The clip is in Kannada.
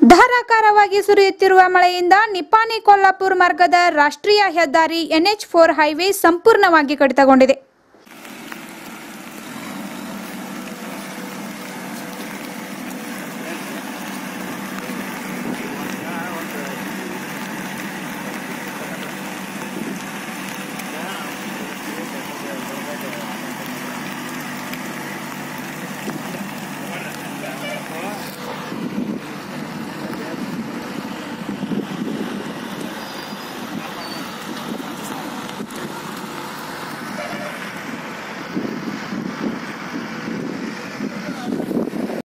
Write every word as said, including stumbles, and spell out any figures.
ಧಾರಾಕಾರವಾಗಿ ಸುರಿಯುತ್ತಿರುವ ಮಳೆಯಿಂದ ನಿಪ್ಪಾಣಿ ಕೊಲ್ಲಾಪುರ ಮಾರ್ಗದ ರಾಷ್ಟ್ರೀಯ ಹೆದ್ದಾರಿ ಎನ್ ಎಚ್ ಫೋರ್ ಹೈವೇ ಸಂಪೂರ್ಣವಾಗಿ ಕಡಿತಗೊಂಡಿದೆ.